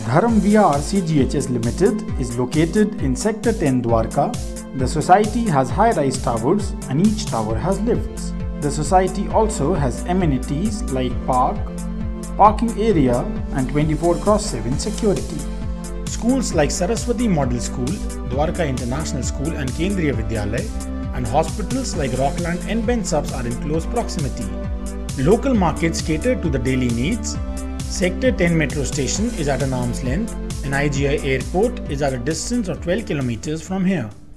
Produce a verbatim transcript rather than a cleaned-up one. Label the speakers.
Speaker 1: Dharam Vihar C G H S Limited is located in Sector ten Dwarka. The society has high-rise towers and each tower has lifts. The society also has amenities like park, parking area and twenty-four cross seven security. Schools like Saraswati Model School, Dwarka International School and Kendriya Vidyalay and hospitals like Rockland and Ben Subs are in close proximity. Local markets cater to the daily needs. Sector ten metro station is at an arm's length and I G I airport is at a distance of twelve kilometers from here.